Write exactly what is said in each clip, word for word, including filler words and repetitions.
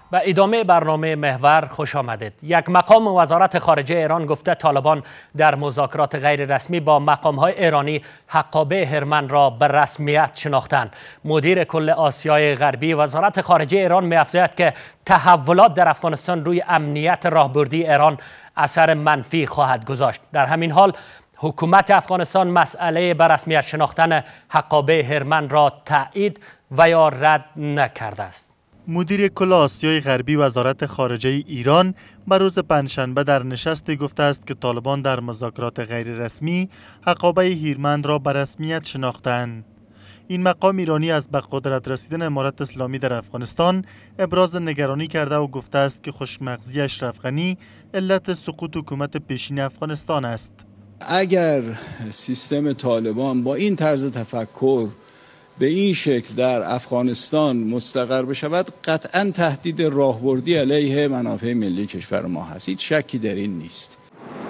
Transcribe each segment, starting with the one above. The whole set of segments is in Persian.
به ادامه برنامه محور خوش آمدید. یک مقام وزارت خارجه ایران گفته طالبان در مذاکرات غیر رسمی با مقام‌های ایرانی حقابه هرمن را به رسمیت شناختند. مدیر کل آسیای غربی وزارت خارجه ایران می‌افزاید که تحولات در افغانستان روی امنیت راهبردی ایران اثر منفی خواهد گذاشت. در همین حال حکومت افغانستان مسئله به رسمیت شناختن حقابه هرمن را تایید و یا رد نکرده است. مدیر کل آسیای غربی وزارت خارجه ایران به روز پنجشنبه در نشستی گفته است که طالبان در مذاکرات غیر رسمی حقابه هیرمند را به رسمیت شناختند. این مقام ایرانی از به قدرت رسیدن امارت اسلامی در افغانستان ابراز نگرانی کرده و گفته است که خوشمغزی اشرف غنی علت سقوط حکومت پیشین افغانستان است. اگر سیستم طالبان با این طرز تفکر به این شکل در افغانستان مستقر بشود، قطعا تهدید راهبردی علیه منافع ملی کشور ما هست. هیچ شکی در این نیست.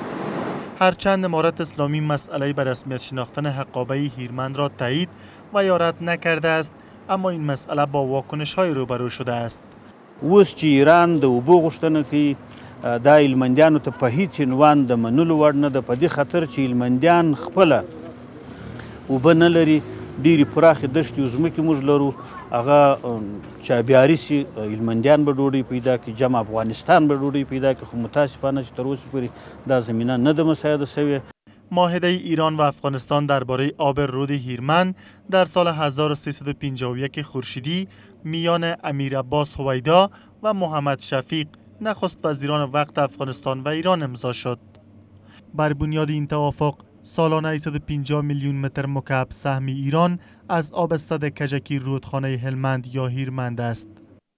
هرچند امارت اسلامی مسئله به رسمیت شناختن حقابه هیرمند را تایید و یا رد نکرده است، اما این مسئله با واکنش های روبرو شده است. اوس چې ایران د اوبو غوښتنه کوي دا هلمندیانو ته په هیڅ عنوان د منلو وړ نه ده، په دې خاطر چې هلمندیان خپله اوبه نه لري، ډېرې پراخې دښتې او ځمکې موږ لرو، هغه چابهاري سي هلمندیان به ډوډۍ پیدا کړي، جمع افغانستان به ډوډۍ پیدا کړي، خو متاسفانه چې تر اوسه پورې دا زمینه نه ده مساعده شوې. معاهده ایران و افغانستان درباره آب رود هیرمند در سال هزار و سیصد و پنجاه و یک خورشیدی میان امیر عباس هویدا و محمد شفیق نخست وزیران وقت افغانستان و ایران امضا شد. بر بنیاد این توافق سالانه صد و پنجاه میلیون متر مکعب سهم ایران از آب سد کجکی رودخانه هلمند یا هیرمند است.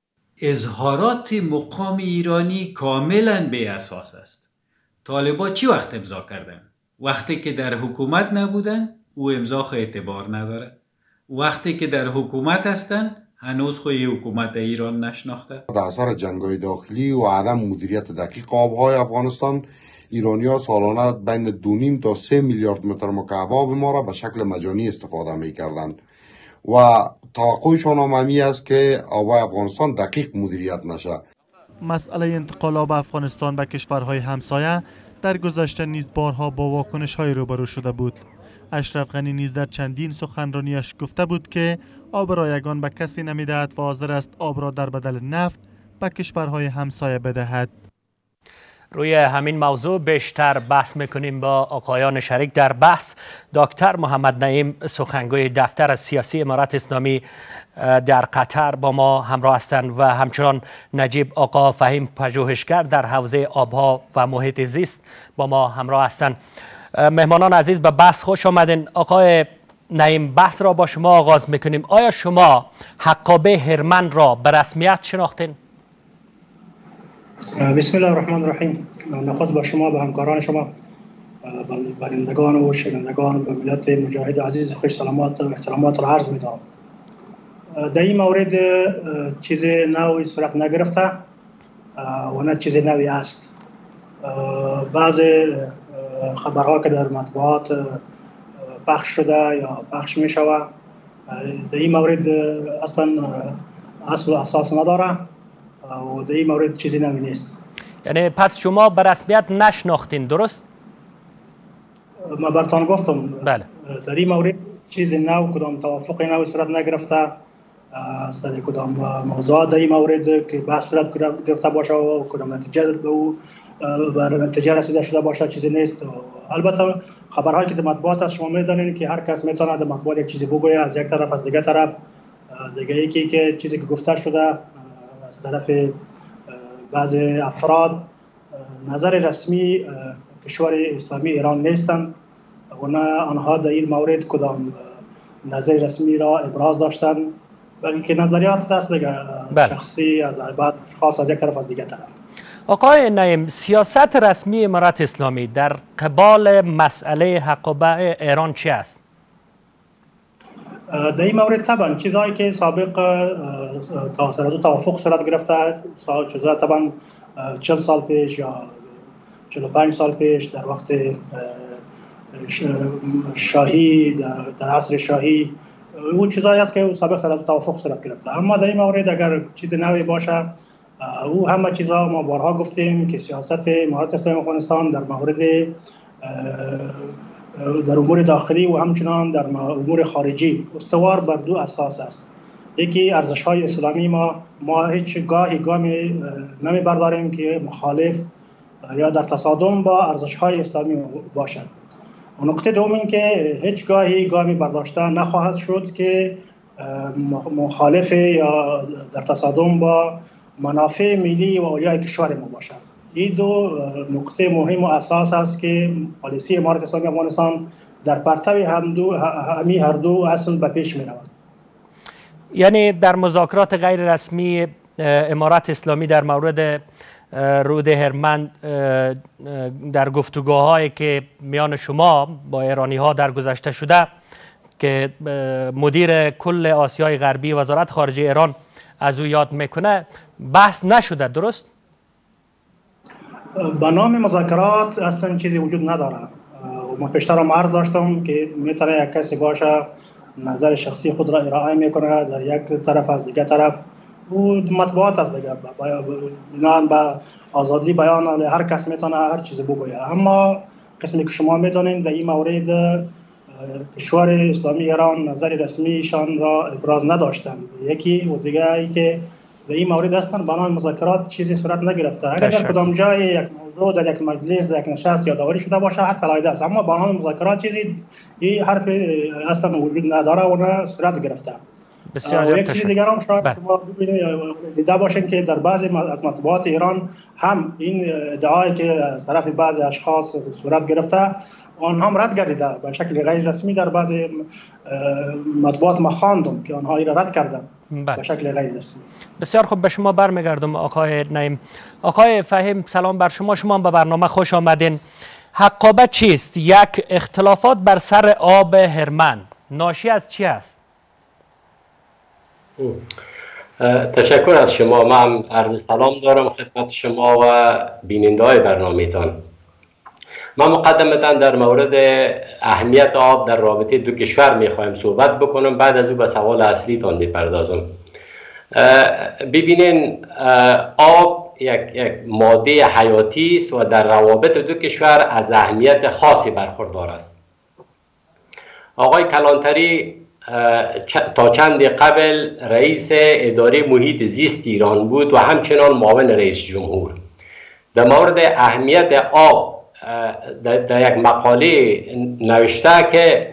اظهارات مقام ایرانی کاملا بی اساس است. طالبان چی وقت امضا کردن؟ وقتی که در حکومت نبودن او امضا خو اعتبار نداره. وقتی که در حکومت هستن هنوز خو حکومت ایران نشناخته. در اثر جنگ‌های داخلی و عدم مدیریت دقیق آب‌های افغانستان، ایرانی‌ها سالانه بین دو نیم تا سه میلیارد متر مکعب آب ما را به شکل مجانی استفاده می‌کردند و توقعشان هم همی است که آب افغانستان دقیق مدیریت نشه. مسئله انتقال آب افغانستان به کشورهای همسایه در گذشته نیز بارها با واکنش‌های روبرو شده بود. اشرف غنی نیز در چندین سخنرانیش گفته بود که آب رایگان به کسی نمیدهد و حاضر است آب را در بدل نفت به کشورهای همسایه بدهد. روی همین موضوع بیشتر بحث میکنیم با آقایان شریک در بحث. دکتر محمد نعیم سخنگوی دفتر سیاسی امارت اسلامی در قطر با ما همراه هستند و همچنان نجیب آقا فهیم پژوهشگر در حوزه آبها و محیط زیست با ما همراه هستند. مهمانان عزیز به بحث خوش آمدین. آقای نعیم، بحث را با شما آغاز میکنیم. آیا شما حقابه هرمن را به رسمیت شناختین؟ بسم الله الرحمن الرحیم. نخست با شما، به همکاران شما، بینندگان و شنوندگان و ملت مجاهد عزیز خوش سلامات و احترامات را عرض می‌دارم. در این مورد چیز نوی صورت نگرفته و نه چیز نوی است. بعض خبرها که در مطبوعات پخش شده یا پخش می شود در این مورد اصلا اصل و اساس نداره و در این مورد چیزی نوی نیست. یعنی پس شما به رسمیت نشناختین، درست؟ ما برتان گفتم بله. در این مورد چیزی نو، کدام توافق نو صورت نگرفته، سر کدام موضوع در این مورد که بحث صورت گرفته باشه و کدام نتیجه به او بر نتیجه رسیده شده باشه چیزی نیست. البته خبرهایی که در مطبوعات است، شما میدانید که هر کس میتونه در مطبوعات یک چیزی بگوید، از یک طرف از دیگه طرف دیگه یکی که چیزی که گفته شده از طرف بعض افراد نظر رسمی کشور اسلامی ایران نیستند و نه آنها در این مورد کدام نظر رسمی را ابراز داشتند، بلکه نظریات است دیگه شخصی از بعد خاص از یک طرف از دیگه طرف. آقای نعیم، سیاست رسمی امارت اسلامی در قبال مسئله حقابه ایران چی است؟ در این مورد طبعا چیزهایی که سابق تا سر از توافق صورت گرفته، چیزها طبعا چهل سال پیش یا چهل و پنج سال پیش در وقت شاهی، در عصر شاهی، اون چیزهایی است که سابق سر از توافق صورت گرفته. اما در این مورد اگر چیز نوی باشه او همه چیزها ما بارها گفتیم که سیاست امارات اسلامی افغانستان در مورد در امور داخلی و همچنان در امور خارجی استوار بر دو اساس است. یکی ارزش‌های اسلامی ما ما هیچ گاهی گامی نمی برداریم که مخالف یا در تصادم با ارزش‌های اسلامی باشد. و نکته دوم این که هیچ گاهی گامی برداشته نخواهد شد که مخالف یا در تصادم با منافع ملی و اولیای کشور ما باشد. این دو نکته مهم و اساس است که پالیسی امارات اسلامی افغانستان در پرتو هم دو همی هر دو اصل به پیش می رود. یعنی در مذاکرات غیر رسمی امارات اسلامی در مورد رود هرمن در گفتگوهایی که میان شما با ایرانی ها در گذشته شده که مدیر کل آسیای غربی وزارت خارجه ایران از او یاد میکنه بحث نشده، درست؟ به نام مذاکرات اصلا چیزی وجود نداره. من پیشتر هم عرض داشتم که میتونه یک کسی باشه نظر شخصی خود را ارائه میکنه در یک طرف از دیگه طرف و مطبوعات از دیگه بنان به آزادی بیان هر کس میتونه هر چیزی بگوید. اما قسمی که شما میدونید در این مورد کشور اسلامی ایران نظر رسمیشان را ابراز نداشتند. یکی و دیگه ای که در این مورد هستند به نام مذاکرات چیزی صورت نگرفته. اگر در کدام جای یک موضوع در یک مجلس در یک نشست یادآوری شده باشه حرف علیحده است، اما به نام مذاکرات چیزی این حرف اصلا وجود نداره و نه صورت گرفته. بسیار یک چیز دیگر هم شاید شما دیده باشین که در بعضی از مطبوعات ایران هم این ادعایی که از طرف بعضی اشخاص صورت گرفته آنها هم رد گردیده به شکل غیر رسمی. در بعضی مطبوعات ما خواندم که آنها را رد کردند به شکل غیر رسمی. بسیار خوب، به شما برمیگردم آقای نعیم. آقای فهیم سلام بر شما، شما هم به برنامه خوش آمدین. حقابه چیست؟ یک اختلافات بر سر آب هرمن ناشی از چی است؟ تشکر از شما. من عرض سلام دارم خدمت شما و بیننده های برنامه‌تان. من مقدمتا در مورد اهمیت آب در رابطه دو کشور میخوایم صحبت بکنم، بعد از او به سوال اصلی تان میپردازم. ببینین آب یک, یک ماده حیاتی است و در روابط دو کشور از اهمیت خاصی برخوردار است. آقای کلانتری تا چند قبل رئیس اداره محیط زیست ایران بود و همچنان معاون رئیس جمهور. در مورد اهمیت آب در یک مقاله نوشته که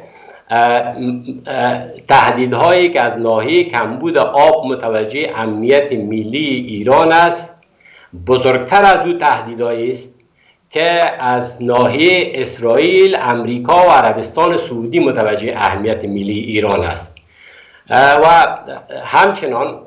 تهدیدهایی که از ناحیه کمبود آب متوجه امنیت ملی ایران است بزرگتر از او تهدیدهایی است که از ناحیه اسرائیل، امریکا و عربستان سعودی متوجه اهمیت ملی ایران است. و همچنان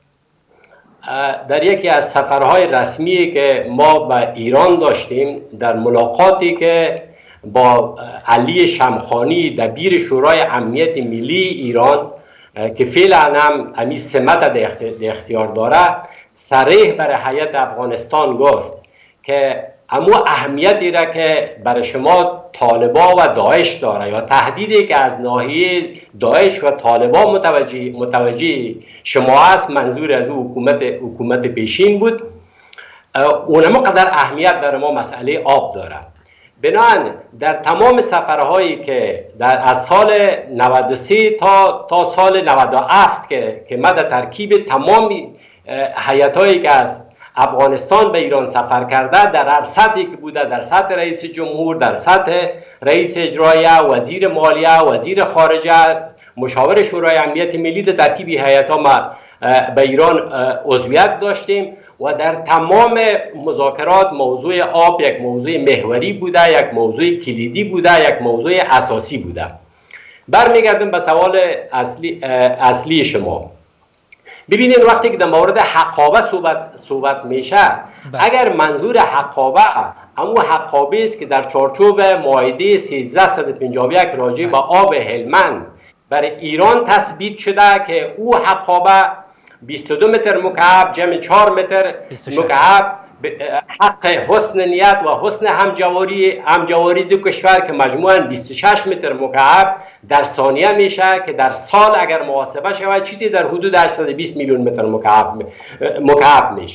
در یکی از سفرهای رسمی که ما به ایران داشتیم، در ملاقاتی که با علی شمخانی دبیر شورای امنیت ملی ایران که فعلا هم امی سمت در اختیار داره، صریح برای هیئت افغانستان گفت که اما اهمیتی را که برای شما طالبا و داعش داره یا تهدیدی که از ناحیه داعش و طالبا متوجه متوجه شما است، منظور از او حکومت حکومت پیشین بود. اونم قدر اهمیت در ما مسئله آب داره. بنابراین در تمام سفرهایی که در از سال نود و سه تا تا سال نود و هفت که که من در ترکیب تمام هیئت‌هایی که از افغانستان به ایران سفر کرده، در هر سطحی که بوده، در سطح رئیس جمهور، در سطح رئیس اجرایه، وزیر مالیه، وزیر خارجه، مشاور شورای امنیت ملی، در ترکیب هیئت‌ها ما به ایران عضویت داشتیم و در تمام مذاکرات موضوع آب یک موضوع محوری بوده، یک موضوع کلیدی بوده، یک موضوع اساسی بوده. برمیگردم به سوال اصلی, اصلی شما. ببینید وقتی که در مورد حقابه صحبت, صحبت میشه، اگر منظور حقابه اما حقابه است که در چارچوب معاهده سیزده پنجاه و یک راجع به آب هلمند برای ایران تثبیت شده که او حقابه بیست و دو متر مکعب جمع چهار متر مکعب حق حسن نیت و حسن همجواری همجواری دو کشور که مجموعاً بیست و شش متر مکعب در ثانیه میشه که در سال اگر محاسبه شود چیزی در حدود هشتصد و بیست میلیون متر مکعب مکعب میشه.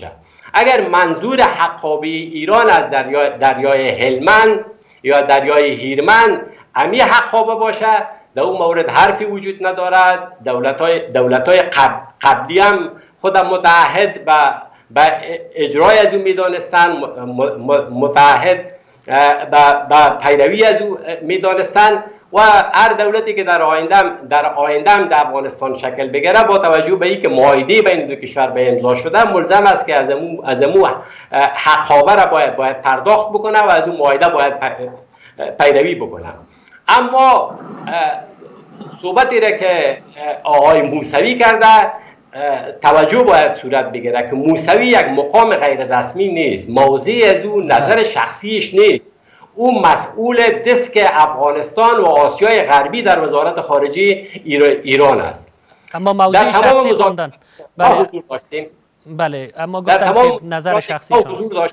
اگر منظور حقابه ایران از دریای, دریای هلمند یا دریای هیرمند امی حقابه باشه، در اون مورد حرفی وجود ندارد. دولت‌های دولت‌های قبل قبلی هم خود متعهد به اجرای از او میدانستند، متعهد به پیروی از او میدانستند و هر دولتی که در آینده در آینده در افغانستان شکل بگیره با توجه به اینکه معاهده بین دو کشور به امضا شده ملزم است که از امو از امو حقابه را باید باید پرداخت بکنه و از اون معاهده باید پیروی بکنه. اما صحبتی را که آقای موسوی کرده توجه باید صورت بگیره که موسوی یک مقام غیر رسمی نیست، موضع از او نظر شخصیش نیست، او مسئول دسک افغانستان و آسیای غربی در وزارت خارجه ایران است. اما موضوع شخصی خوندن بله. بله اما گفتن که نظر شخصی شما.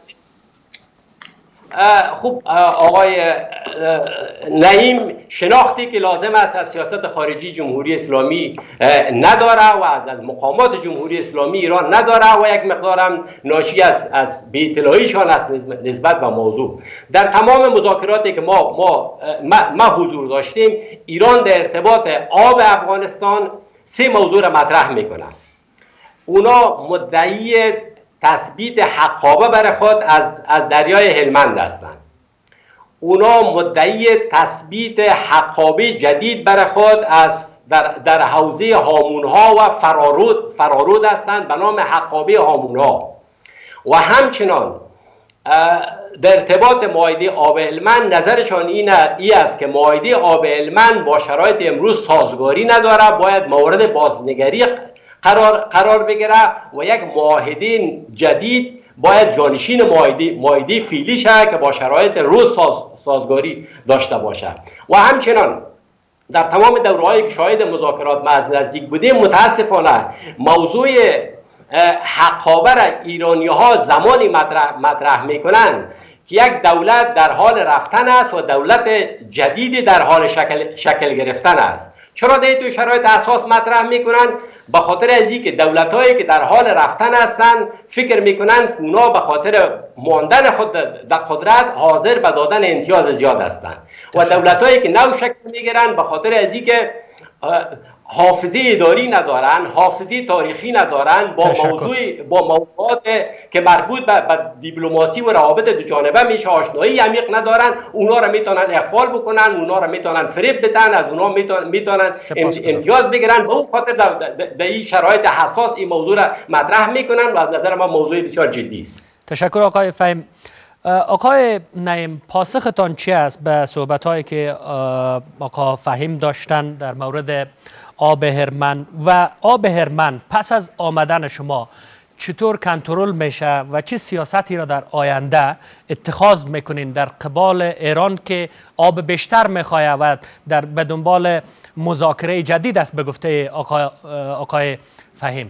خوب آقای نعیم شناختی که لازم است از سیاست خارجی جمهوری اسلامی نداره و از از مقامات جمهوری اسلامی ایران نداره و یک مقدارم ناشی از از بی‌اطلاعیشان است نسبت به موضوع. در تمام مذاکراتی که ما ما ما حضور داشتیم، ایران در ارتباط آب افغانستان سه موضوع را مطرح میکنه. اونا مدعی تثبیت حقابه برای خود از از دریای هلمند هستند. اونا مدعی تثبیت حقابه جدید برای خود از در در حوزه هامونها و فرارود فرارود هستند به نام حقابه هامونها و همچنان در ارتباط معاهده آب هلمند نظرشان این است که معاهده آب هلمند با شرایط امروز سازگاری نداره، باید مورد بازنگری قرار قرار بگیره و یک معاهده جدید باید جانشین معاهده معاهده فعلی شه که با شرایط روز ساز سازگاری داشته باشه. و همچنان در تمام دوره‌هایی که شاهد مذاکرات ما از نزدیک بودیم متاسفانه موضوع حقابه را ایرانی‌ها زمانی مطرح مطرح میکنند که یک دولت در حال رفتن است و دولت جدیدی در حال شکل شکل گرفتن است. چرا در این شرایط اساس مطرح میکنن؟ به خاطر از اینکه دولت‌هایی که در حال رفتن هستند فکر میکنن که اونا به خاطر ماندن خود در قدرت حاضر به دادن امتیاز زیاد هستند و دولت‌هایی که نو شکل میگیرن به خاطر از اینکه حافظه اداری ندارن، حافظه تاریخی ندارن، با موضوع با موضوعات که مربوط به, به دیپلماسی و روابط دو جانبه میشه آشنایی عمیق ندارن، اونا رو میتونن اغفال بکنن، اونا رو میتونن فریب بدن، از اونا میتونن میتونن امتیاز بگیرن. به اون خاطر در این شرایط حساس این موضوع را مطرح میکنن و از نظر ما موضوع بسیار جدی است. تشکر آقای فهیم. آقای نعیم، پاسختان چی است به صحبت‌هایی که آقا فهیم داشتن در مورد آب هرمند و آب هرمند پس از آمدن شما چطور کنترل میشه و چه سیاستی را در آینده اتخاذ میکنین در قبال ایران که آب بیشتر میخواه و در به دنبال مذاکره جدید است به گفته آقای, آقای فهیم؟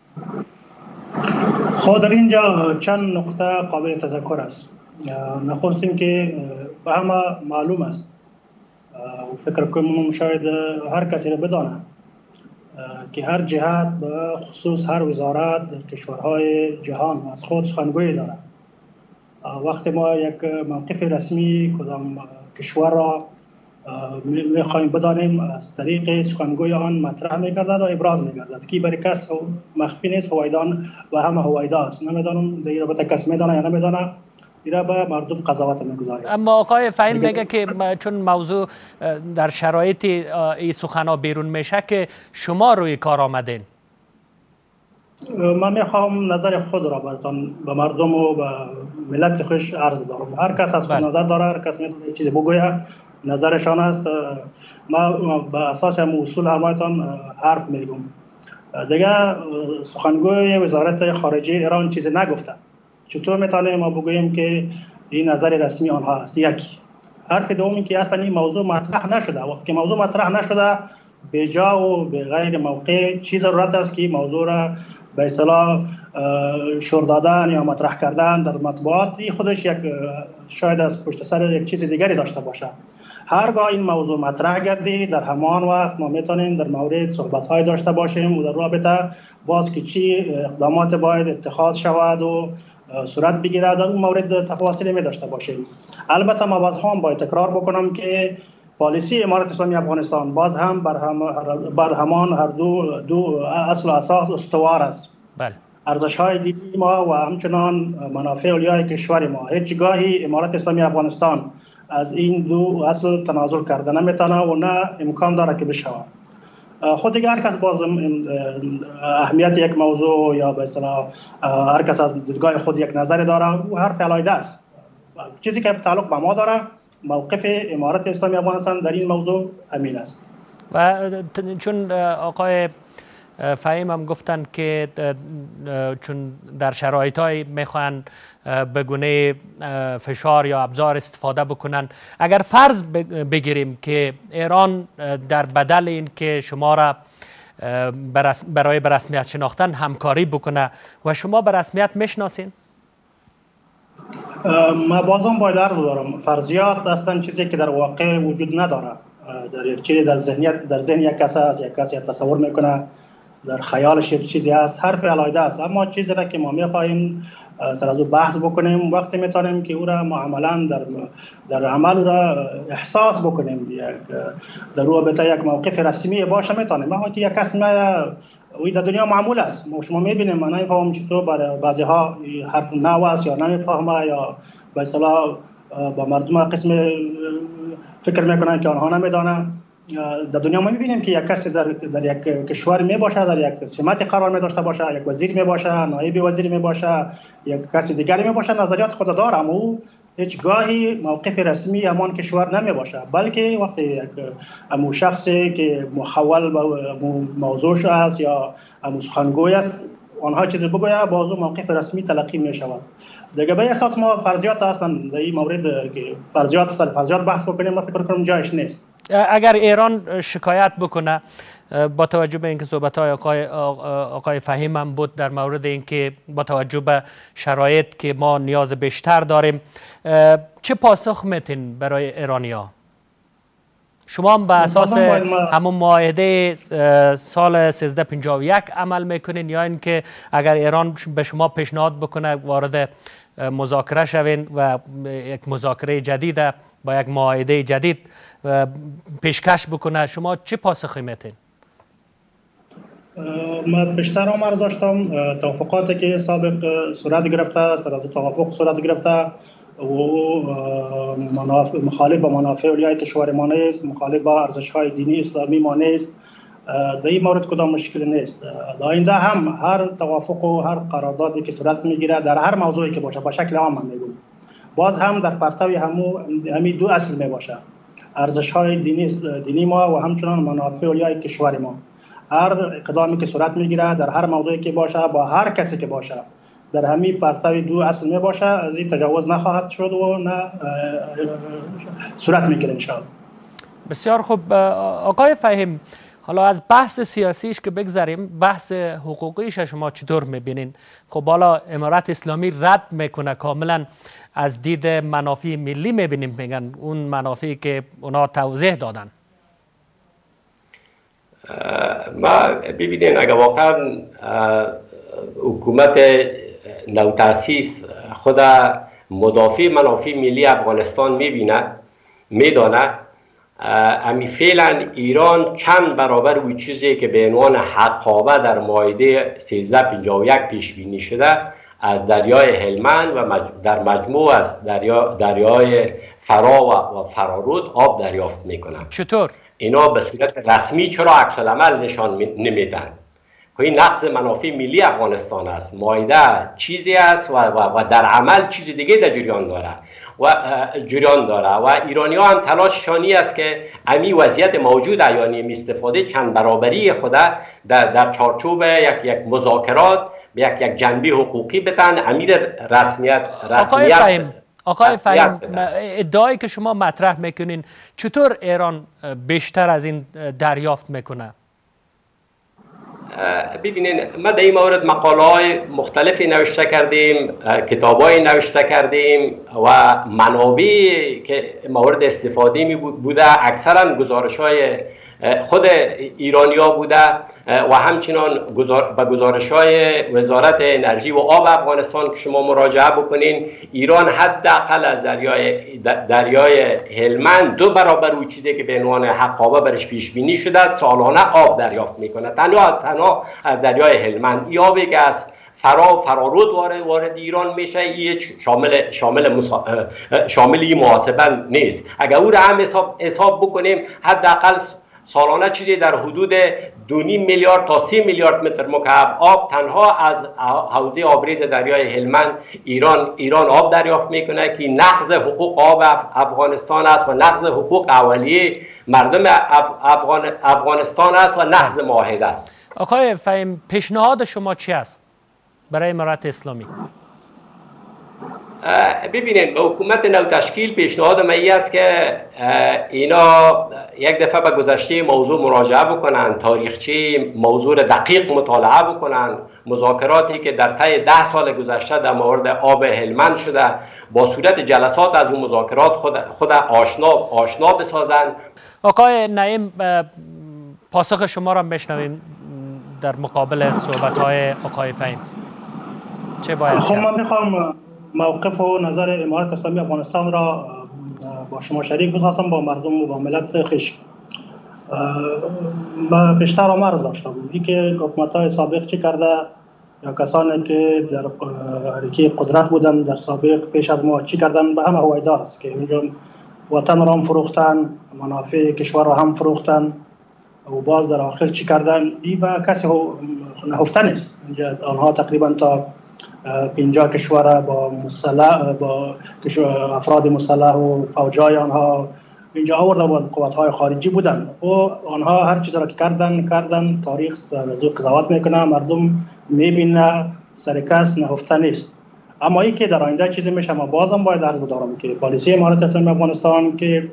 خود در اینجا چند نقطه قابل تذکر است. نخست اینکه به همه معلوم است و فکر کنم شاید هر کسی را بدانه که هر جهت به خصوص هر وزارت در کشورهای جهان از خود سخنگوی دارد. وقتی ما یک موقف رسمی کدام کشور را میخواهیم بدانیم از طریق سخنگوی آن مطرح میگردد و ابراز میگردد که برای کس مخفی نیست، هویدان و همه هویدا است. نمیدانم در این رابطه کس میدانه یا نمیدانه، ایرا به مردم قضاوت میگذاریم. اما آقای فهیم میگه که چون موضوع در شرایط این سخنها بیرون میشه که شما روی کار آمدین. من میخوام نظر خود را براتون به مردم و به ملت خوش عرض بدارم. هر کس از خود نظر داره، هر کس میتونه چیزی بگوید، نظرشان است. ما به اساس اصول همایتان حرف میگم. دیگه سخنگوی وزارت خارجه ایران چیزی نگفته. چطور میتونیم ما بگوییم که این نظر رسمی آنها است؟ یک حرف دومی که اصلا این موضوع مطرح نشده. وقتی که موضوع مطرح نشده به جا و به غیر موقع چیز ضرورت است که موضوع را به اصطلاح شور دادن یا مطرح کردن در مطبوعات این خودش یک شاید از پشت سر یک چیز دیگری داشته باشه. هرگاه این موضوع مطرح گردی در همان وقت ما میتونیم در مورد صحبت های داشته باشیم و در رابطه باز که چی اقدامات باید اتخاذ شود و صورت بگیره در اون مورد تفاصیل می داشته باشیم. البته ما باز هم باید تکرار بکنم که پالیسی امارت اسلامی افغانستان باز هم بر, هم بر همان هر دو, دو اصل و اساس استوار است. بله. ارزش های دینی ما و همچنان منافع علیای کشور ما هیچگاهی امارت اسلامی افغانستان از این دو اصل تنازل کرده نمیتونه و نه امکان داره که بشود. خود دیگه هر کس باز اهمیت یک موضوع یا به اصطلاح هر کس از دیدگاه خود یک نظر داره و حرف علایده است. چیزی که تعلق به ما داره موقف امارت اسلامی افغانستان در این موضوع امین است. و چون آقای فهیم هم گفتن که چون در شرایط های میخوان به گونه فشار یا ابزار استفاده بکنن، اگر فرض بگیریم که ایران در بدل این که شما را برای به رسمیت شناختن همکاری بکنه و شما به رسمیت میشناسین؟ ما بازم باید عرض دارم فرضیات هستن چیزی که در واقع وجود نداره. در یک چیزی در ذهنیت در ذهن یک کس است، یک کسی تصور میکنه، در خیالش چیزی هست، حرف علایده است. اما چیزی را که ما میخواهیم سر از او بحث بکنیم وقتی میتونیم که او را معاملا در در عمل را احساس بکنیم، یک در رابطه یک موقف رسمی باشه میتونیم. ما یک کس ما وی در دنیا معمول است. شما میبینیم من نمیفهمم چطور برای بعضی ها حرف نو است یا نمیفهمه یا به اصطلاح با مردم قسم فکر میکنن که آنها نمیدانند. در دنیا ما میبینیم که یک کسی در, در یک کشور می باشه، در یک سمت قرار می داشته باشه، یک وزیر می باشه، نایب وزیر می باشه، یک کسی دیگری می باشه، نظریات خود داره اما او هیچ گاهی موقف رسمی همان کشور نمی باشه، بلکه وقتی یک امو شخصی که محول به موضوعش است یا امو سخنگوی است آنها چیزی بگوید باز موقف رسمی تلقی می شود. دیگه به اساس ما فرضیات هستن در این مورد که فرضیات سر فرضیات بحث بکنیم ما فکر کنم جایش نیست. اگر ایران شکایت بکنه با توجه به اینکه صحبت‌های آقای آقای فهیم هم بود در مورد اینکه با توجه به شرایط که ما نیاز بیشتر داریم، چه پاسخ میتین برای ایرانی‌ها؟ شما هم به اساس همون معاهده سال سیزده پنجاه و یک عمل میکنین یا اینکه اگر ایران به شما پیشنهاد بکنه وارد مذاکره شوین و یک مذاکره جدید با یک معاهده جدید پیشکش بکنه شما چه پاسخی میتین؟ ما بیشتر عمر داشتم توافقاتی که سابق صورت گرفته سر از توافق صورت گرفته و مخالف با منافع علیای کشور ما نیست، مخالف با ارزش های دینی اسلامی ما نیست. در این مورد کدام مشکل نیست. در آینده هم هر توافق و هر قراردادی که صورت میگیره در هر موضوعی که باشه با شکل عام من میگم باز هم در پرتوی همو همین دو اصل می باشه، ارزش های دینی دینی ما و همچنان منافع علیای کشور ما. هر اقدامی که صورت میگیره در هر موضوعی که باشه با هر کسی که باشه در همین پرتوی دو اصل می باشه، از این تجاوز نخواهد شد و نه صورت میگیره ان شاء الله. بسیار خوب آقای فهیم، حالا از بحث سیاسیش که بگذاریم، بحث حقوقیش شما چطور میبینین؟ خب حالا امارت اسلامی رد میکنه کاملا از دید منافع ملی میبینیم، میگن اون منافعی که اونا توضیح دادن. ما ببینین اگر واقعا حکومت نوتاسیس خود مدافع منافع ملی افغانستان میبینه میدانه، امی فعلا ایران چند برابر اون چیزی که به عنوان حقابه در معاهده سیزده پنجاه و یک پیش بینی شده از دریای هلمند و مج... در مجموع از دریا... دریای فرا و فرارود آب دریافت میکنن. چطور؟ اینا به صورت رسمی چرا عکس العمل نشان نمیدن؟ این نقض منافع ملی افغانستان است. معاهده چیزی است و, و, و در عمل چیز دیگه در جریان داره و جریان داره و ایرانی ها هم تلاششانی است که امی وضعیت موجود یعنی استفاده چند برابری خود در, در چارچوب یک, یک مذاکرات به یک, یک جنبه حقوقی بدن، امیر رسمیت رسمیت آقای فهیم آقای فهیم ادعایی که شما مطرح میکنین چطور ایران بیشتر از این دریافت میکنه؟ ببینین ما در این مورد مقاله های مختلفی نوشته کردیم، کتاب های نوشته کردیم و منابعی که مورد استفاده می بوده اکثرا گزارش های خود ایرانیا بوده و همچنان به گزارش های وزارت انرژی و آب افغانستان که شما مراجعه بکنین، ایران حداقل از دریای دریای هلمند دو برابر اون چیزی که به عنوان حقابه برش پیش بینی شده سالانه آب دریافت میکنه. تنها تنها از دریای هلمند. این آبی که از فرا فرارود وارد وارد ایران میشه، این شامل شامل مسا... شامل این محاسبه نیست. اگر او را هم حساب حساب بکنیم حداقل سالانه چیزی در حدود دو میلیارد تا سی میلیارد متر مکعب آب تنها از حوزه آبریز دریای هلمند ایران ایران آب دریافت میکنه که نقض حقوق آب افغانستان است و نقض حقوق اولیه مردم افغان افغانستان است و نقض معاهده است. آقای فهیم، پیشنهاد شما چی است برای امارت اسلامی؟ ببینید به حکومت نو تشکیل پیشنهاد من این است که اینا یک دفعه به گذشته موضوع مراجعه بکنن، تاریخچه موضوع دقیق مطالعه بکنن، مذاکراتی که در طی ده سال گذشته در مورد آب هلمند شده با صورت جلسات از اون مذاکرات خود خود آشنا آشنا بسازن. آقای نعیم، پاسخ شما را بشنویم در مقابل صحبت‌های آقای فهیم. چه باید خب من میخوام موقف و نظر امارت اسلامی افغانستان را با شما شریک بسازم، با مردم و با ملت خویش. ما بیشتر عرض داشته بود این که حکومت‌های سابق چی کرده یا کسانی که در حرکه قدرت بودن در سابق پیش از ما چی کردن به همه هویدا است که اونجا وطن را هم فروختن، منافع کشور را هم فروختن و باز در آخر چی کردن این به کسی نهفته نیست. آنها تقریبا تا پنجاه کشور با مسلح با افراد مسلح و فوجای آنها اینجا آورده بود، قوت‌های خارجی بودن و آنها هر چیز را که کردن کردن تاریخ از او قضاوت میکنه، مردم میبینه، سر کس نهفته نیست. اما این که در آینده چیزی میشه، ما بازم باید عرض بدارم که پالیسی امارت اسلامی افغانستان که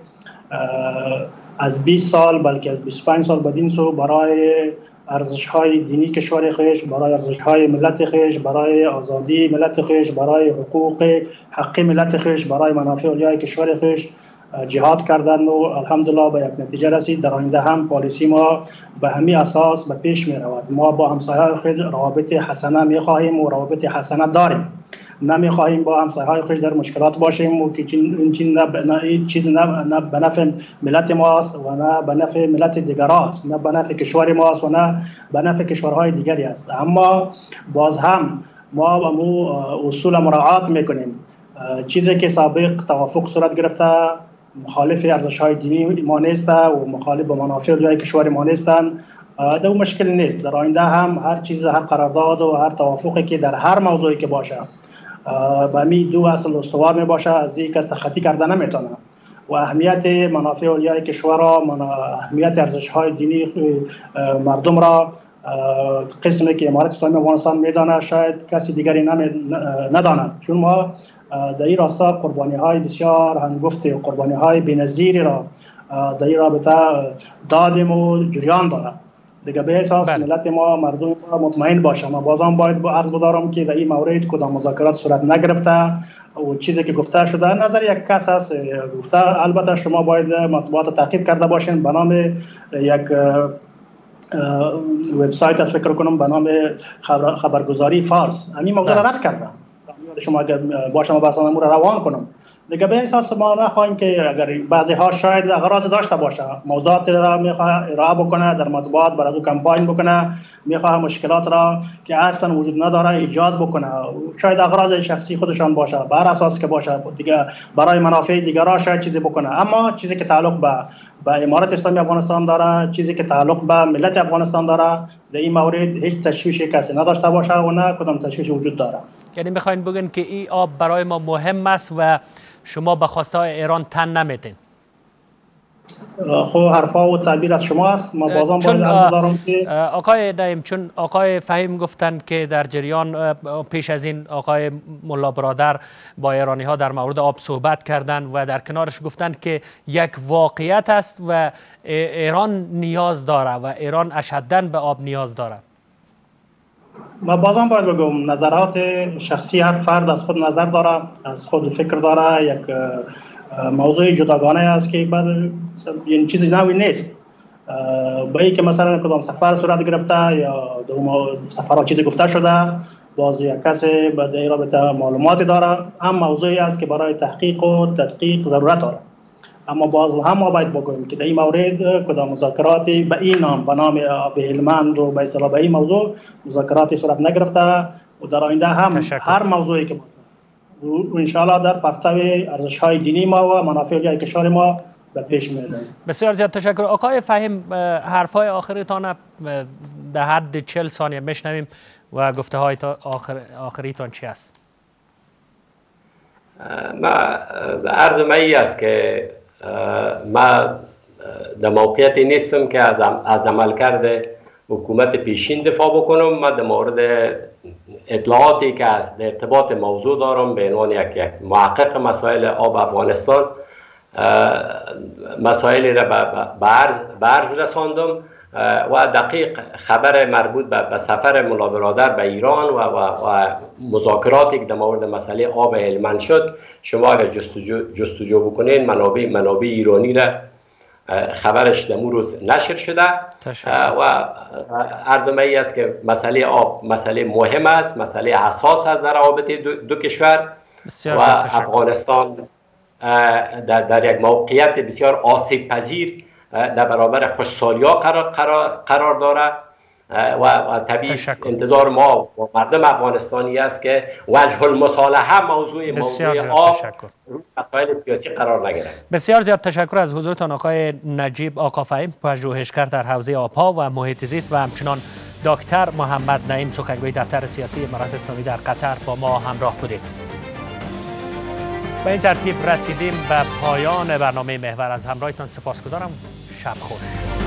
از بیست سال بلکه از بیست و پنج سال بدین سو برای ارزش‌های دینی کشور خویش، برای ارزش‌های ملت خویش، برای آزادی ملت خویش، برای حقوق حقی ملت خویش، برای منافع علیای کشور خویش جهاد کردن و الحمدلله به یک نتیجه رسید. در آینده هم پالیسی ما به همین اساس به پیش می رود. ما با همسایه‌های خود روابط حسنه می خواهیم و روابط حسنه داریم. نمی خواهیم با همسایه‌های خود در مشکلات باشیم و که این چیز نه به نفع ملت ماست و نه به نفع ملت دیگر است، نه به نفع کشور ماست و نه به نفع کشورهای دیگری است. اما باز هم ما با مو اصول مراعات میکنیم. چیزی که سابق توافق صورت گرفته مخالف ارزش‌های دینی ما نیست و مخالف با منافع علیای کشور ما نیستند، دو مشکل نیست. در آینده هم هر چیز، هر قرارداد و هر توافقی که در هر موضوعی که باشه به می دو اصل استوار می باشه، از یک کس تخطی کرده نمیتونه و اهمیت منافع علیای کشور را، اهمیت ارزش‌های دینی مردم را قسمی که امارت اسلامی افغانستان میدانه شاید کسی دیگری نداند، چون ما در این راستا قربانی های بسیار هنگفت، قربانی های بی‌نظیری را در این رابطه دادیم و جریان داره دیگه. به اساس ملت ما، مردم ما مطمئن باشه. ما بازم باید با عرض بدارم که در این مورد کدام مذاکرات صورت نگرفته و چیزی که گفته شده نظر یک کس است گفته. البته شما باید مطبوعات تعقیب کرده باشین به نام یک وبسایت است فکر کنم به نام خبر خبرگزاری فارس همین موضوع را رد کرده. شما اگر باشه ما برسان امور روان کنم دیگه. به احساس ما نخواهیم که اگر بعضی ها شاید اغراض داشته باشه، موضوعات را میخواه ارائه بکنه در مطبوعات، برای او کمپاین بکنه، میخواه مشکلات را که اصلا وجود نداره ایجاد بکنه، شاید اغراض شخصی خودشان باشه، بر اساس که باشه دیگه برای منافع دیگران شاید چیزی بکنه. اما چیزی که تعلق به به امارت اسلامی افغانستان داره، چیزی که تعلق به ملت افغانستان داره، در این مورد هیچ تشویشی کسی نداشته باشه و نه کدام تشویش وجود داره. یعنی میخواین بگن که این آب برای ما مهم است و شما به خواسته های ایران تن نمیتین؟ خب حرفا و تعبیر از شما است. ما بازم باید عرض دارم که آقای نعیم، چون آقای فهیم گفتند که در جریان پیش از این آقای ملا برادر با ایرانی ها در مورد آب صحبت کردند و در کنارش گفتند که یک واقعیت است و ایران نیاز داره و ایران اشداً به آب نیاز داره. ما بازم باید بگم نظرات شخصی هر فرد از خود نظر داره، از خود فکر داره. یک موضوع جداگانه است که بر این چیزی نوی نیست. با اینکه مثلا کدام سفر صورت گرفته یا دو سفرها چیزی گفته شده، باز یک کسی به این رابطه معلوماتی داره، هم موضوعی است که برای تحقیق و تدقیق ضرورت داره. اما باز هم ما باید بگوییم که در این مورد کدام مذاکراتی به این نام، به نام آب هلمند و به اصطلاح به این موضوع مذاکراتی صورت نگرفته و در آینده هم تشکر. هر موضوعی که و انشاءالله در پرتو ارزش‌های دینی ما و منافع کشور ما به پیش میره. بسیار زیاد تشکر. آقای فهیم، حرفای آخریتان در حد چهل ثانیه میشنویم و گفته های آخر آخریتان چی است؟ ما عرض می است که ما در موقعیتی نیستم که از از عملکرد حکومت پیشین دفاع بکنم. ما در مورد اطلاعاتی که از در ارتباط موضوع دارم به عنوان یک محقق مسائل آب افغانستان مسائلی را به عرض رساندم و دقیق خبر مربوط به سفر ملا برادر به ایران و, و, و مذاکراتی که در مورد مسئله آب هلمند شد، شما اگر جستجو, جستجو بکنین منابع منابع ایرانی را خبرش در اون روز نشر شده و عرض می است که مسئله آب مسئله مهم است، مسئله حساس است در روابط دو, دو کشور و افغانستان در, در یک موقعیت بسیار آسیب پذیر در برابر خوشسالی ها قرار, قرار, قرار داره و, و طبیعی انتظار ما و مردم افغانستانی است که وجه المصالحه موضوع موضوع آب روی مسائل سیاسی قرار نگیرد. بسیار زیاد تشکر از حضورتان آقای نجیب آقا فهیم، پژوهشگر در حوزه آبها و محیط زیست و همچنان دکتر محمد نعیم، سخنگوی دفتر سیاسی امارات اسلامی در قطر با ما همراه بودید. به این ترتیب رسیدیم به پایان برنامه محور. از همراهتان سپاسگزارم. شب خوش.